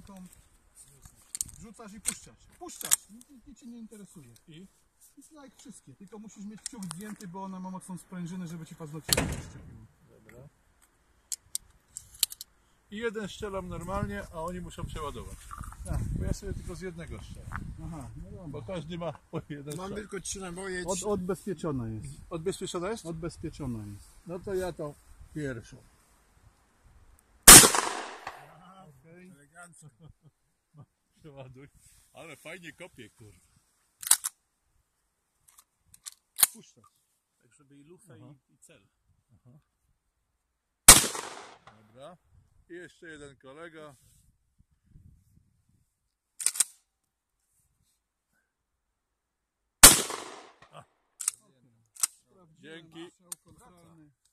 ręką. Wrzucasz i puszczasz. Puszczasz, nic cię nie interesuje. I? Jest jak wszystkie, tylko musisz mieć kciuk zdjęty, bo ona ma mocną sprężynę, żeby ci paznokcie nie zaszczepiło. Dobra. I jeden strzelam normalnie, a oni muszą przeładować. Tak. Bo ja sobie tylko z jednego strzelam. Aha, no dobra. Bo każdy ma po jeden Mam strzał. tylko 3 naboje. Odbezpieczona jest. Odbezpieczona jest? Odbezpieczona jest. No to ja tą pierwszą. Okay. Elegancko. Przeładuj. Ale fajnie kopie, kurwa. Puszczasz. Tak, żeby i lufę i cel. Dobra. I jeszcze jeden kolega. Dzięki. Strzał kontrolny.